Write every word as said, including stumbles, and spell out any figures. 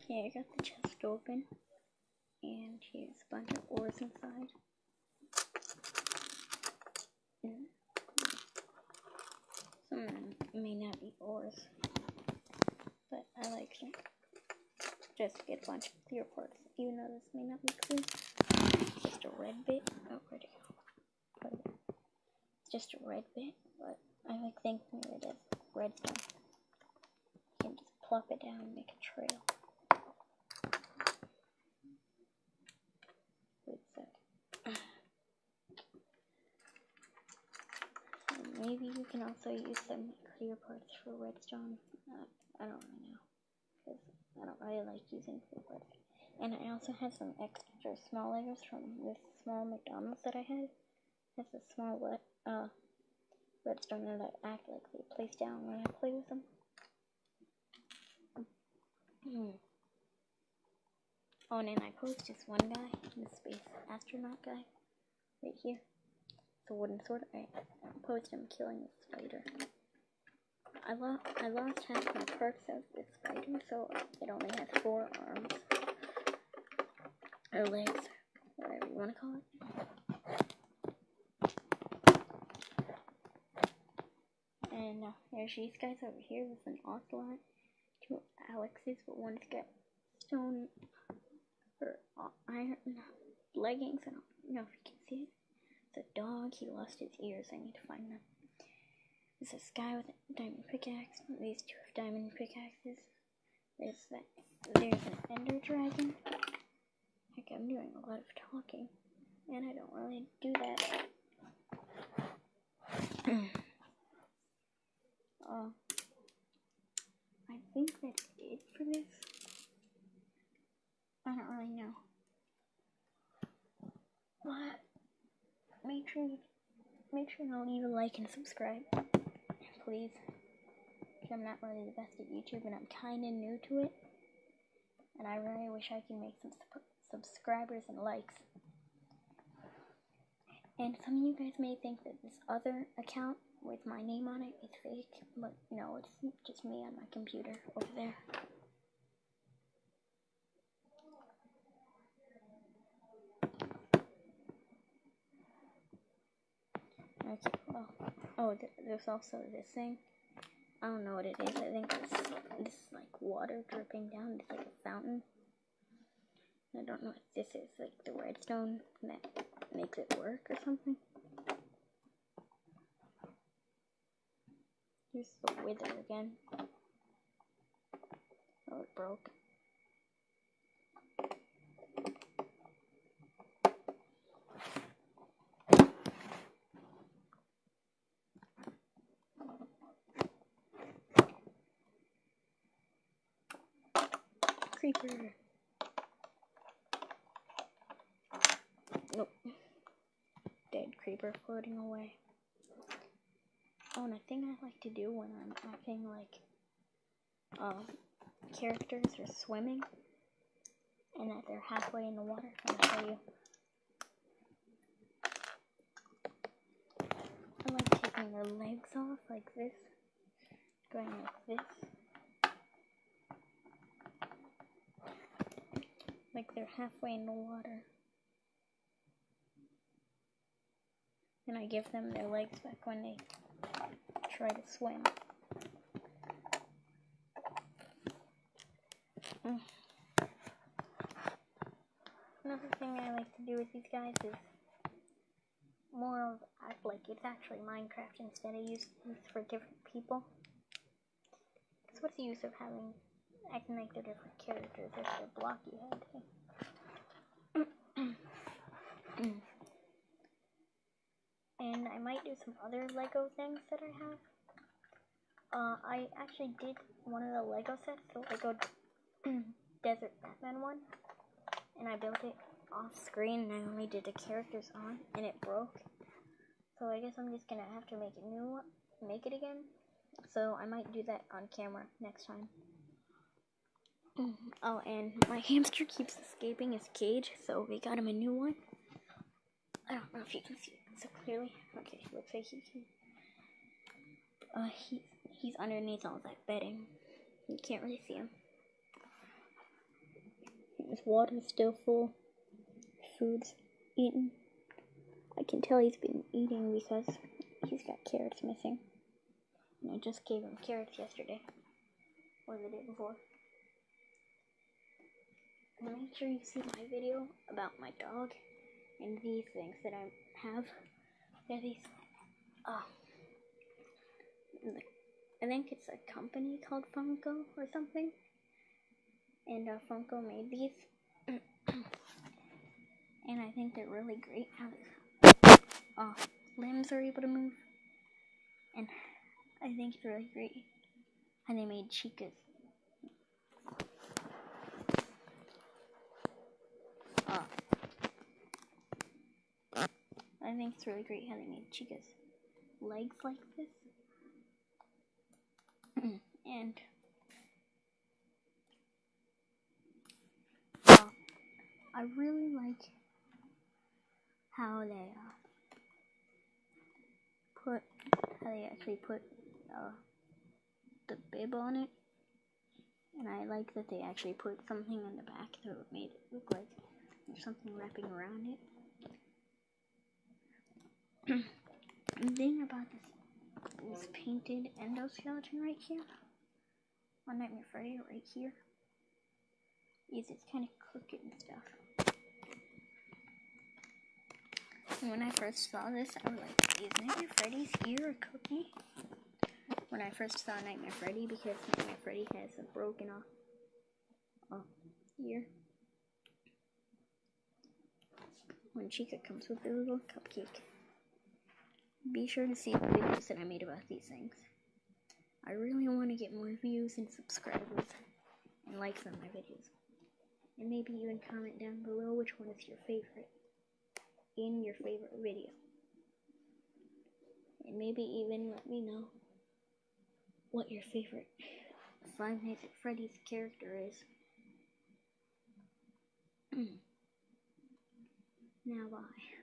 Okay, I got the chest open, and here's a bunch of ores inside. And some of them may not be ores, but I like them. Just to get a bunch of clear parts, even though this may not be clear. It's just a red bit. Oh, where'd it go? It's just a red bit, but I like thinking of it as redstone. You can just plop it down and make a trail. Wait a sec. So maybe you can also use some clear parts for redstone. Uh, I don't really know, because I don't really like using clear parts. And I also have some extra small Legos from this small McDonald's that I had. That's a small uh, redstone that act like they place down when I play with them. Mm. Oh, and then I posed this one guy, the space astronaut guy, right here. The wooden sword. I posed him killing a spider. I lost I lost half my perks of this spider, so it only has four arms. Or legs, whatever you want to call it. And uh, there's these guys over here with an ocelot, two Alexes, but one's got stone or uh, iron leggings. I don't know if you can see it. It's a dog. He lost his ears. I need to find them. There's this guy with a diamond pickaxe. These two have diamond pickaxes. There's that. There's an ender dragon. Heck, I'm doing a lot of talking, and I don't really do that. uh, I think that's it for this. I don't really know. But make sure you, make sure to leave a like and subscribe, please. Because I'm not really the best at YouTube, and I'm kind of new to it, and I really wish I could make some sp subscribers and likes. And some of you guys may think that this other account with my name on it is fake, but no, it's just me on my computer over there. Okay, well, oh, th there's also this thing. I don't know what it is. I think it's this like water dripping down. It's like a fountain. I don't know what this is, like the redstone that makes it work or something. Here's the wither again. Oh, it broke. Creeper. Nope. Dead creeper floating away. Oh, and a thing I like to do when I'm acting like um, characters are swimming and that they're halfway in the water. I'm gonna show you. I like taking their legs off like this, going like this, like they're halfway in the water. And I give them their legs back when they try to swim. Mm. Another thing I like to do with these guys is more of act like it's actually Minecraft instead of use these for different people. Because what's the use of having acting like they're different characters if they're blocky head? And I might do some other Lego things that I have. Uh, I actually did one of the Lego sets, the Lego Desert Batman one, and I built it off screen, and I only did the characters on, and it broke. So I guess I'm just gonna have to make a new one, make it again. So I might do that on camera next time. Oh, and my hamster keeps escaping his cage, so we got him a new one. I don't know if you can see it so clearly. Okay, looks like he can. Uh, he, he's underneath all that bedding. You can't really see him. His water's still full. Food's eaten. I can tell he's been eating because he's got carrots missing. And I just gave him carrots yesterday. Or the day before. And make sure you see my video about my dog and these things that I have. They're these, oh, I think it's a company called Funko or something. And uh, Funko made these. And I think they're really great how their uh, limbs are able to move. And I think it's really great how they made Chica's. Uh, I think it's really great how they made Chica's legs like this. And uh, I really like how they uh, put, how they actually put uh, the bib on it. And I like that they actually put something in the back so it made it look like there's something wrapping around it. The thing about this, this painted endoskeleton right here, on Nightmare Freddy right here, is it's kind of crooked and stuff. And when I first saw this, I was like, is Nightmare Freddy's ear a cookie? When I first saw Nightmare Freddy, because Nightmare Freddy has a broken off oh, ear. When Chica comes with a little cupcake. Be sure to see the videos that I made about these things. I really want to get more views and subscribers and likes on my videos. And maybe even comment down below which one is your favorite in your favorite video. And maybe even let me know what your favorite Five Nights at Freddy's character is. Now bye.